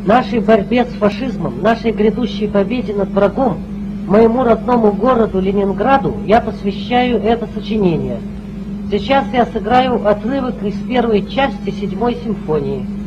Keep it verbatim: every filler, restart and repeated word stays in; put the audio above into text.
Нашей борьбе с фашизмом, нашей грядущей победе над врагом, моему родному городу Ленинграду я посвящаю это сочинение. Сейчас я сыграю отрывок из первой части седьмой симфонии.